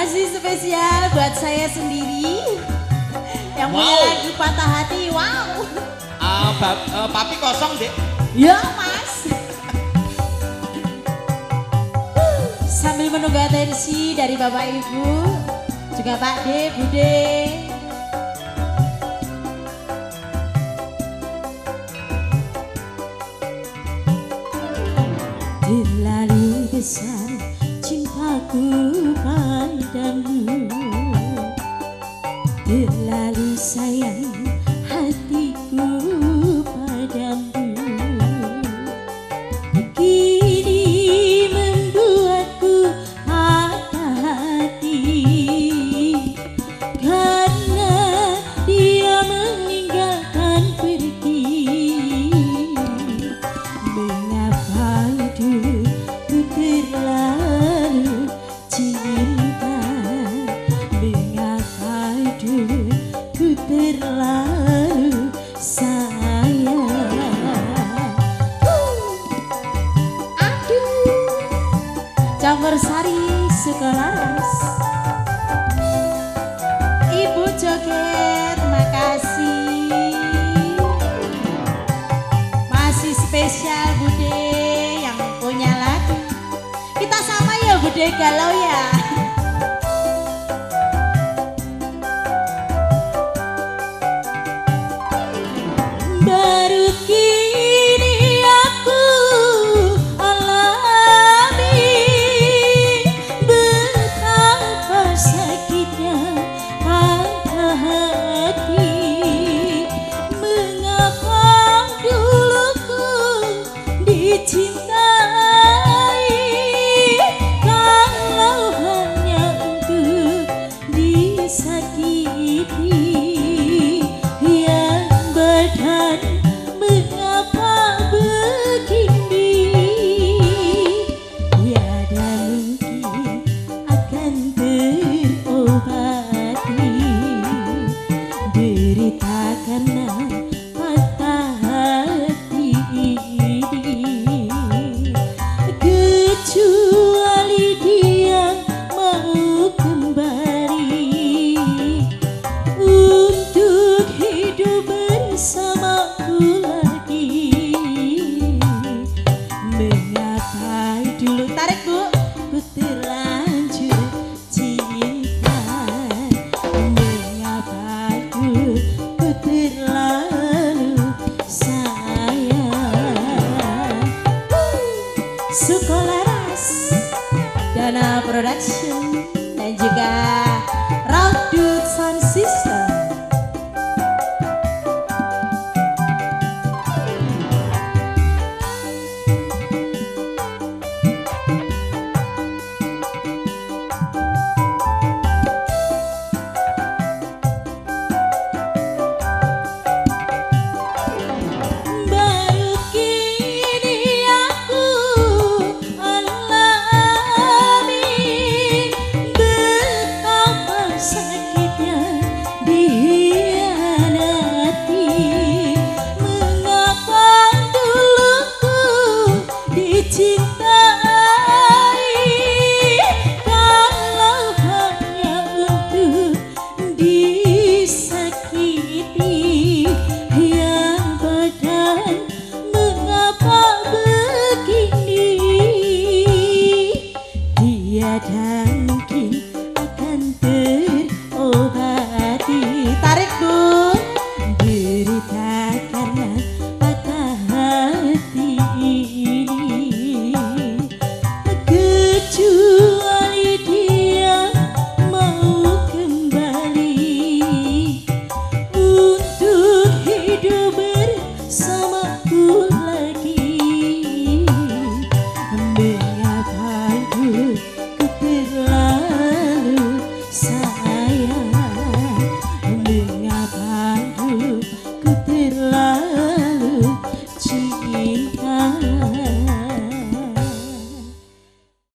Masih spesial buat saya sendiri yang punya lagu Patah Hati. Wow. Papi kosong deh. Ya mas. Sambil menunggu atensi dari Bapak Ibu, juga Pak D, Bude. Terlalu besar cintaku padamu, terlalu sayang hatiku padamu. Kini membuatku patah hati, karena dia meninggalkan pergi. Mengapa dulu ku terlalu cinta, mengapa dulu ku terlalu sayang. Campur Sari Sukolaras, Ibu Joget, makasih. Masih spesial Bude yang punya lagu. Kita sama ya Bude galau ya. Baru kini aku alami betapa sakitnya patah hati. Mengapa dulu ku dicintai, kalau hanya untuk disakiti. Yang badan mengapa begini, tiada mungkin akan terobati. Derita karena patah hati ini, kecuali dia mau kembali untuk hidup bersamaku lagi. Mengapa dulu, tarik Bu, ku terlanjur cinta, mengapa dulu ku terlalu sayang. Sukolaras, Dana Production, dan juga